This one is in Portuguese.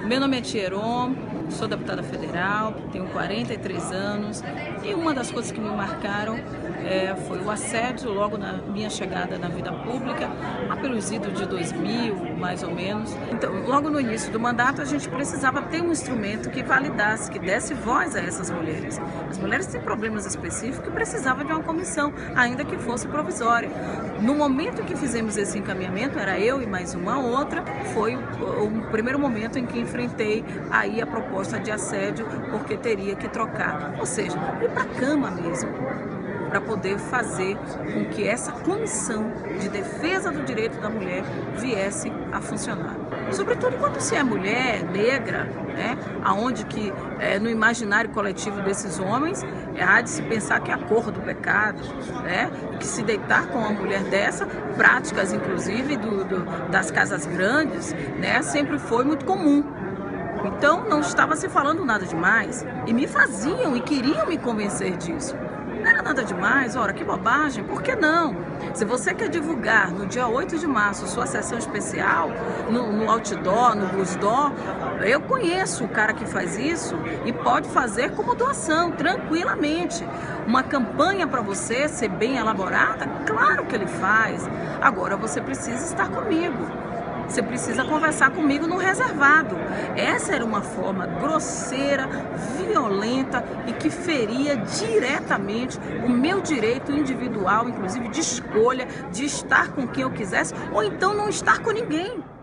Meu nome é Thieron, sou deputada federal, tenho 43 anos e uma das coisas que me marcaram foi o assédio logo na minha chegada na vida pública, lá pelos idos de 2000, mais ou menos. Então, logo no início do mandato, a gente precisava ter um instrumento que validasse, que desse voz a essas mulheres. As mulheres têm problemas específicos e precisavam de uma comissão, ainda que fosse provisória. No momento em que fizemos esse encaminhamento, era eu e mais uma outra, foi o primeiro momento em que enfrentei aí a proposta de assédio, porque teria que trocar, ou seja, ir para a cama mesmo, para poder fazer com que essa comissão de defesa do direito da mulher viesse a funcionar. Sobretudo quando se é mulher, negra, né, aonde que no imaginário coletivo desses homens há de se pensar que é a cor do pecado, né, que se deitar com uma mulher dessa, práticas inclusive das casas grandes, né, sempre foi muito comum. Então não estava se falando nada demais e me faziam e queriam me convencer disso. Não era nada demais, ora, que bobagem, por que não? Se você quer divulgar no dia 8 de março sua sessão especial, no outdoor, no busdoor, eu conheço o cara que faz isso e pode fazer como doação, tranquilamente. Uma campanha para você ser bem elaborada, claro que ele faz. Agora você precisa estar comigo. Você precisa conversar comigo no reservado. Essa era uma forma grosseira, violenta e que feria diretamente o meu direito individual, inclusive de escolha, de estar com quem eu quisesse ou então não estar com ninguém.